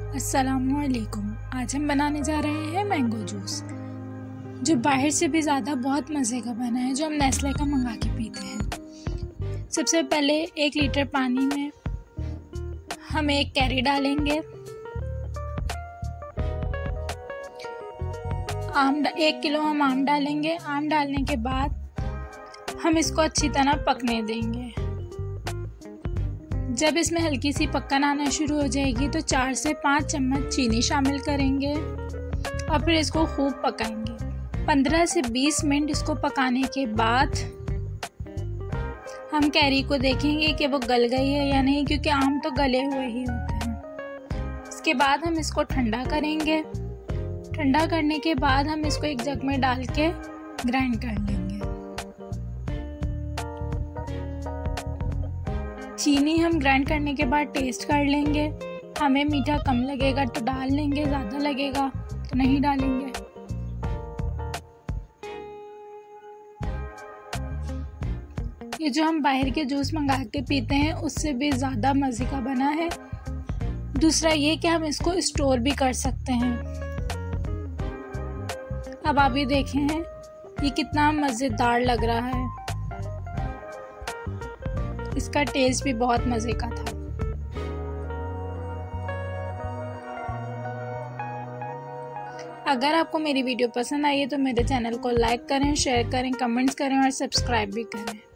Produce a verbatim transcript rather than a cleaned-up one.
अस्सलामुअलैकुम। आज हम बनाने जा रहे हैं मैंगो जूस, जो बाहर से भी ज़्यादा बहुत मज़े का बना है, जो हम नेस्ले का मंगा के पीते हैं। सबसे पहले एक लीटर पानी में हम एक कैरी डालेंगे। आम एक किलो हम आम डालेंगे। आम डालने के बाद हम इसको अच्छी तरह पकने देंगे। जब इसमें हल्की सी पकन आना शुरू हो जाएगी तो चार से पाँच चम्मच चीनी शामिल करेंगे और फिर इसको खूब पकाएंगे। पंद्रह से बीस मिनट इसको पकाने के बाद हम कैरी को देखेंगे कि वो गल गई है या नहीं, क्योंकि आम तो गले हुए ही होते हैं। इसके बाद हम इसको ठंडा करेंगे। ठंडा करने के बाद हम इसको एक जग में डाल के ग्राइंड कर लेंगे। चीनी हम ग्राइंड करने के बाद टेस्ट कर लेंगे। हमें मीठा कम लगेगा तो डाल लेंगे, ज़्यादा लगेगा तो नहीं डालेंगे। ये जो हम बाहर के जूस मंगा के पीते हैं उससे भी ज़्यादा मज़े का बना है। दूसरा ये कि हम इसको स्टोर भी कर सकते हैं। अब आप ये देखें हैं ये कितना मज़ेदार लग रहा है। इसका टेस्ट भी बहुत मज़े का था। अगर आपको मेरी वीडियो पसंद आई है तो मेरे चैनल को लाइक करें, शेयर करें, कमेंट्स करें और सब्सक्राइब भी करें।